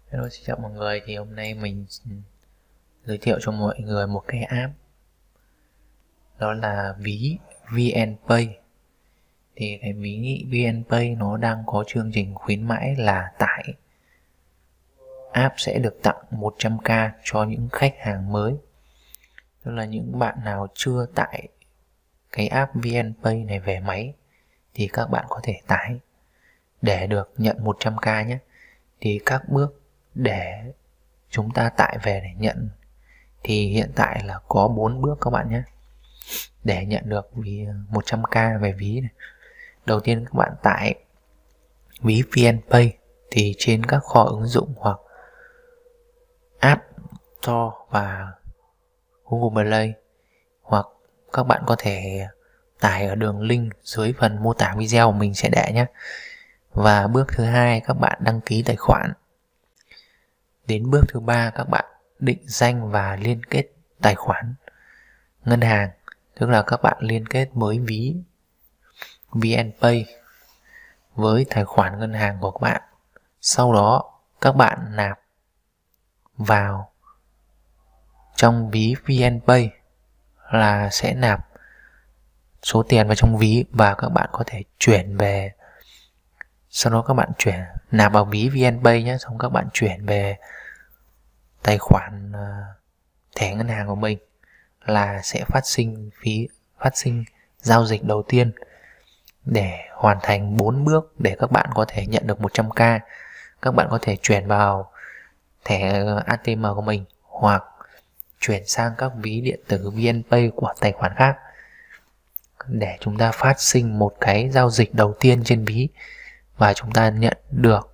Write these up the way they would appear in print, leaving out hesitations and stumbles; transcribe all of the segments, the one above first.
Hello, xin chào mọi người. Thì hôm nay mình giới thiệu cho mọi người một cái app, đó là ví VNPay. Thì cái ví VNPay nó đang có chương trình khuyến mãi là tải app sẽ được tặng 100k cho những khách hàng mới. Tức là những bạn nào chưa tải cái app VNPay này về máy thì các bạn có thể tải để được nhận 100k nhé. Thì các bước để chúng ta tải về để nhận thì hiện tại là có 4 bước các bạn nhé, để nhận được 100k về ví này. Đầu tiên các bạn tải ví VNPay thì trên các kho ứng dụng hoặc App Store và Google Play, hoặc các bạn có thể tải ở đường link dưới phần mô tả video mình sẽ để nhé. Và bước thứ hai các bạn đăng ký tài khoản. Đến bước thứ ba các bạn định danh và liên kết tài khoản ngân hàng, tức là các bạn liên kết với ví VNPay với tài khoản ngân hàng của các bạn. Sau đó các bạn nạp vào trong ví VNPay là sẽ nạp số tiền vào trong ví và các bạn có thể chuyển về. Sau đó các bạn nạp vào ví VNPay nhé, xong các bạn chuyển về tài khoản thẻ ngân hàng của mình là sẽ phát sinh giao dịch đầu tiên để hoàn thành 4 bước để các bạn có thể nhận được 100k. Các bạn có thể chuyển vào thẻ ATM của mình hoặc chuyển sang các ví điện tử VNPay của tài khoản khác để chúng ta phát sinh một cái giao dịch đầu tiên trên ví và chúng ta nhận được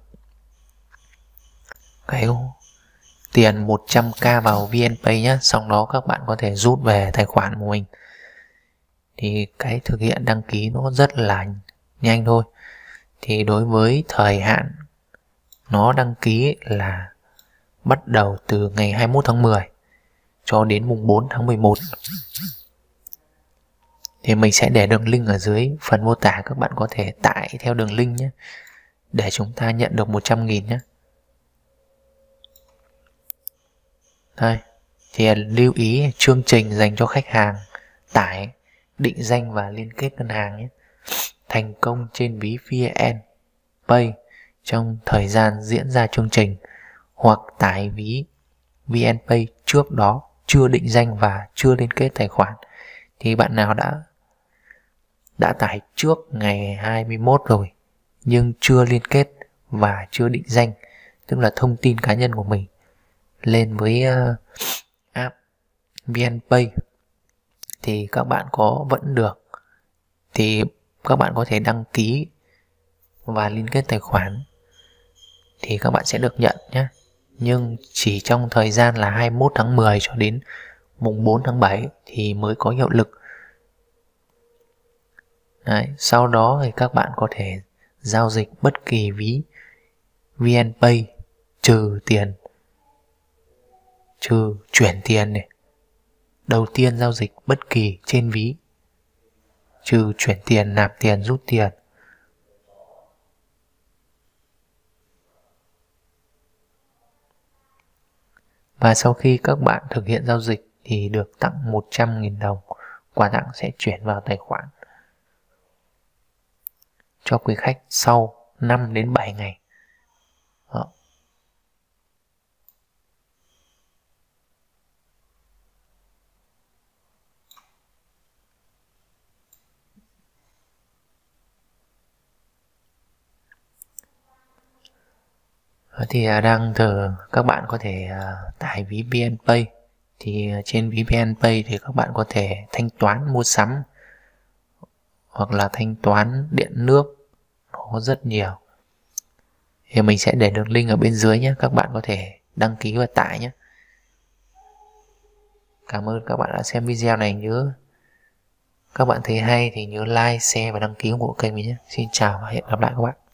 cái tiền 100k vào VNPay nhé. Sau đó các bạn có thể rút về tài khoản của mình. Thì cái thực hiện đăng ký nó rất là nhanh thôi. Thì đối với thời hạn nó đăng ký là bắt đầu từ ngày 21 tháng 10 cho đến mùng 4 tháng 11. Thì mình sẽ để đường link ở dưới phần mô tả, các bạn có thể tải theo đường link nhé, để chúng ta nhận được 100.000 nhé. Đây, thì lưu ý chương trình dành cho khách hàng tải, định danh và liên kết ngân hàng nhé, thành công trên ví VNPay trong thời gian diễn ra chương trình, hoặc tải ví VNPay trước đó chưa định danh và chưa liên kết tài khoản. Thì bạn nào đã tải trước ngày 21 rồi nhưng chưa liên kết và chưa định danh, tức là thông tin cá nhân của mình lên với app VNPay, thì các bạn vẫn được, thì các bạn có thể đăng ký và liên kết tài khoản thì các bạn sẽ được nhận nhé. Nhưng chỉ trong thời gian là 21 tháng 10 cho đến mùng 4 tháng 7 thì mới có hiệu lực. Đấy, sau đó thì các bạn có thể giao dịch bất kỳ ví VNPay trừ chuyển tiền này. Đầu tiên giao dịch bất kỳ trên ví, trừ chuyển tiền, nạp tiền, rút tiền. Và sau khi các bạn thực hiện giao dịch thì được tặng 100.000 đồng. Quà tặng sẽ chuyển vào tài khoản cho quý khách sau 5 đến 7 ngày. Đó. Thì các bạn có thể tải ví VNPay. Thì trên ví VNPay thì các bạn có thể thanh toán mua sắm hoặc là thanh toán điện nước, có rất nhiều. Thì mình sẽ để đường link ở bên dưới nhé, các bạn có thể đăng ký và tải nhé. Cảm ơn các bạn đã xem video này. Nhớ các bạn thấy hay thì nhớ like, share và đăng ký ủng hộ kênh mình nhé. Xin chào và hẹn gặp lại các bạn.